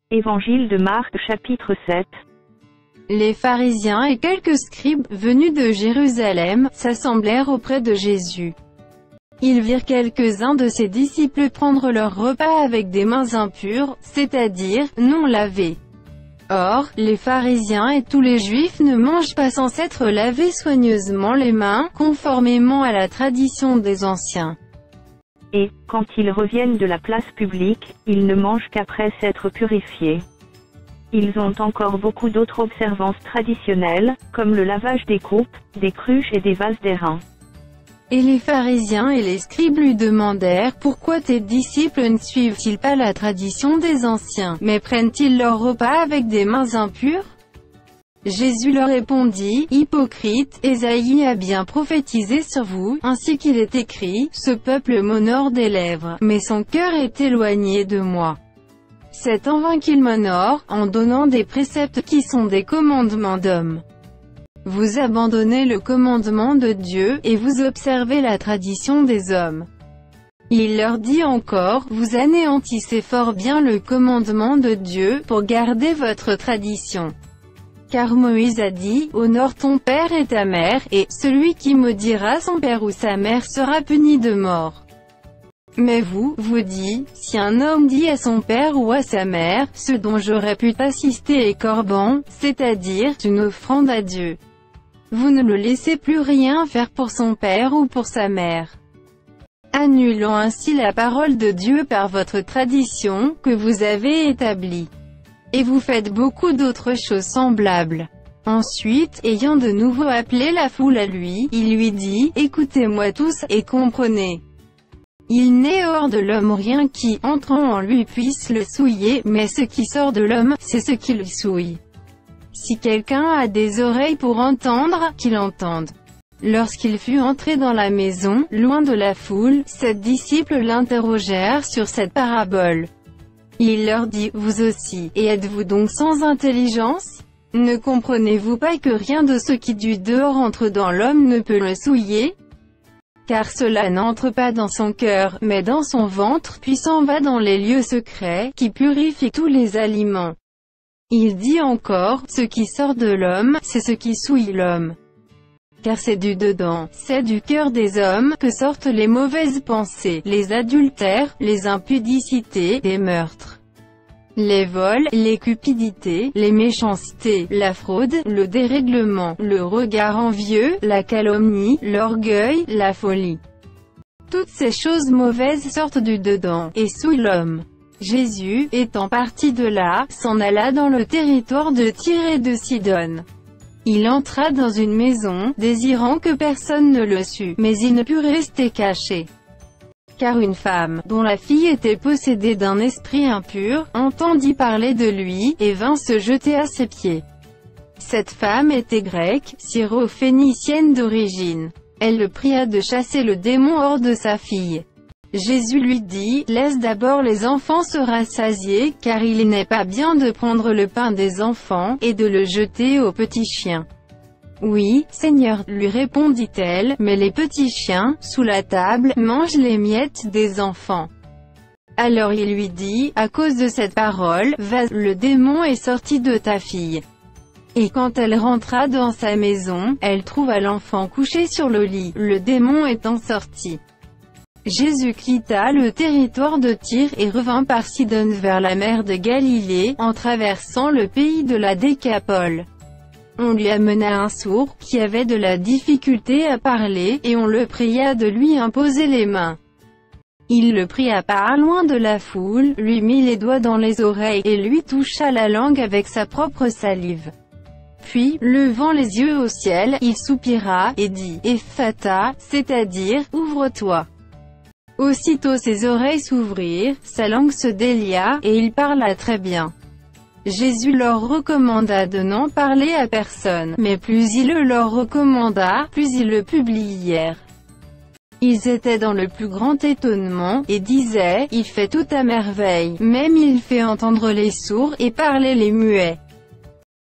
Évangile de Marc chapitre 7. Les pharisiens et quelques scribes, venus de Jérusalem, s'assemblèrent auprès de Jésus. Ils virent quelques-uns de ses disciples prendre leur repas avec des mains impures, c'est-à-dire, non lavées. Or, les pharisiens et tous les juifs ne mangent pas sans s'être lavés soigneusement les mains, conformément à la tradition des anciens. Et, quand ils reviennent de la place publique, ils ne mangent qu'après s'être purifiés. Ils ont encore beaucoup d'autres observances traditionnelles, comme le lavage des coupes, des cruches et des vases d'airain. Et les pharisiens et les scribes lui demandèrent, pourquoi tes disciples ne suivent-ils pas la tradition des anciens, mais prennent-ils leur repas avec des mains impures? Jésus leur répondit, hypocrite, Ésaïe a bien prophétisé sur vous, ainsi qu'il est écrit, ce peuple m'honore des lèvres, mais son cœur est éloigné de moi. C'est en vain qu'il m'honore, en donnant des préceptes qui sont des commandements d'hommes. Vous abandonnez le commandement de Dieu, et vous observez la tradition des hommes. Il leur dit encore, vous anéantissez fort bien le commandement de Dieu, pour garder votre tradition. Car Moïse a dit, honore ton père et ta mère, et celui qui maudira son père ou sa mère sera puni de mort. Mais vous dites, si un homme dit à son père ou à sa mère, ce dont j'aurais pu assister est corban, c'est-à-dire une offrande à Dieu. Vous ne le laissez plus rien faire pour son père ou pour sa mère. Annulant ainsi la parole de Dieu par votre tradition, que vous avez établie. Et vous faites beaucoup d'autres choses semblables. Ensuite, ayant de nouveau appelé la foule à lui, il lui dit, écoutez-moi tous, et comprenez. Il n'est hors de l'homme rien qui, entrant en lui puisse le souiller, mais ce qui sort de l'homme, c'est ce qui le souille. Si quelqu'un a des oreilles pour entendre, qu'il entende. Lorsqu'il fut entré dans la maison, loin de la foule, ses disciples l'interrogèrent sur cette parabole. Il leur dit, vous aussi, et êtes-vous donc sans intelligence? Ne comprenez-vous pas que rien de ce qui du dehors entre dans l'homme ne peut le souiller? Car cela n'entre pas dans son cœur, mais dans son ventre, puis s'en va dans les lieux secrets, qui purifient tous les aliments. Il dit encore, ce qui sort de l'homme, c'est ce qui souille l'homme. Car c'est du dedans, c'est du cœur des hommes, que sortent les mauvaises pensées, les adultères, les impudicités, les meurtres, les vols, les cupidités, les méchancetés, la fraude, le dérèglement, le regard envieux, la calomnie, l'orgueil, la folie. Toutes ces choses mauvaises sortent du dedans, et souillent l'homme. Jésus, étant parti de là, s'en alla dans le territoire de Tyr et de Sidon. Il entra dans une maison, désirant que personne ne le sût, mais il ne put rester caché. Car une femme, dont la fille était possédée d'un esprit impur, entendit parler de lui, et vint se jeter à ses pieds. Cette femme était grecque, syro-phénicienne d'origine. Elle le pria de chasser le démon hors de sa fille. Jésus lui dit, laisse d'abord les enfants se rassasier, car il n'est pas bien de prendre le pain des enfants, et de le jeter aux petits chiens. Oui, Seigneur, lui répondit-elle, mais les petits chiens, sous la table, mangent les miettes des enfants. Alors il lui dit, à cause de cette parole, va, le démon est sorti de ta fille. Et quand elle rentra dans sa maison, elle trouva l'enfant couché sur le lit, le démon étant sorti. Jésus quitta le territoire de Tyr et revint par Sidon vers la mer de Galilée, en traversant le pays de la Décapole. On lui amena un sourd, qui avait de la difficulté à parler, et on le pria de lui imposer les mains. Il le prit à part loin de la foule, lui mit les doigts dans les oreilles, et lui toucha la langue avec sa propre salive. Puis, levant les yeux au ciel, il soupira, et dit, Ephphatha, c'est-à-dire, ouvre-toi. Aussitôt ses oreilles s'ouvrirent, sa langue se délia, et il parla très bien. Jésus leur recommanda de n'en parler à personne, mais plus il le leur recommanda, plus ils le publièrent. Ils étaient dans le plus grand étonnement, et disaient, il fait tout à merveille, même il fait entendre les sourds, et parler les muets.